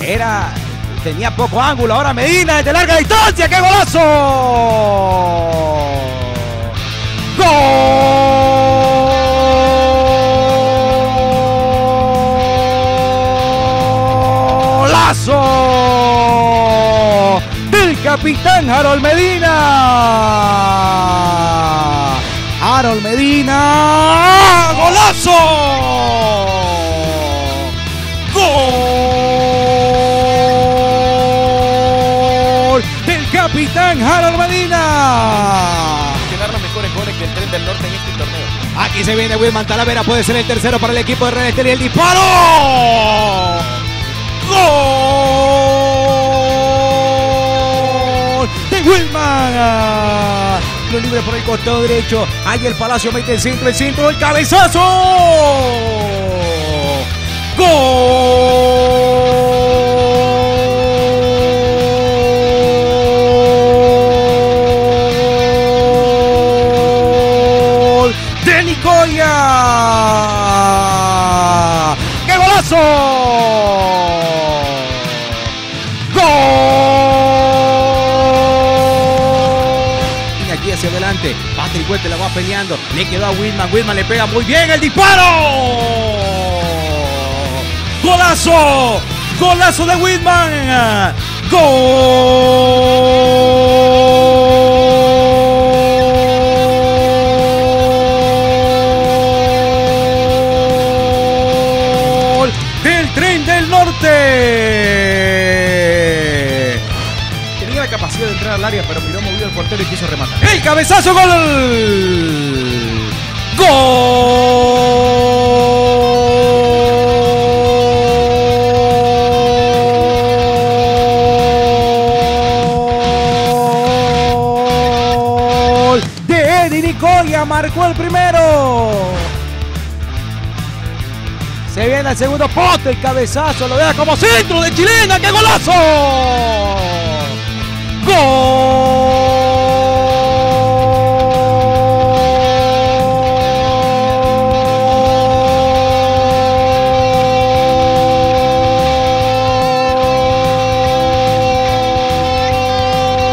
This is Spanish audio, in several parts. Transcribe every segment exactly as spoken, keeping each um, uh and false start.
Era, tenía poco ángulo. Ahora Medina desde larga distancia. ¡Qué golazo! ¡Golazo! Del capitán Harold Medina. Harold Medina. ¡Golazo! ¡Gol! Del capitán Harold Medina. Que dar los mejores goles del Tren del Norte en este torneo. Aquí se viene Wilman Talavera, puede ser el tercero para el equipo de Real Estelí. El disparo. ¡Gol! De Wilman. Lo libre por el costado derecho. Ahí el Palacio mete el centro, el centro, el cabezazo. ¡Gol! De Nicoya. ¡Qué golazo! ¡Gol! Y aquí hacia adelante, Patrick Huete la va peleando, le quedó a Wilman, Wilman le pega muy bien, el disparo. ¡Golazo! ¡Golazo de Wilman! ¡Gol! ¡Del Tren del Norte! Tenía la capacidad de entrar al área, pero miró movido el portero y quiso rematar. ¡El cabezazo! ¡Gol! ¡Gol! Nicoya marcó el primero. Se viene el segundo poste, el cabezazo, lo deja como centro de Chilena. ¡Qué golazo!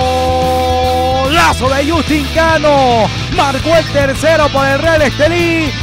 ¡Golazo de Justin Cano! Marcó el tercero por el Real Estelí.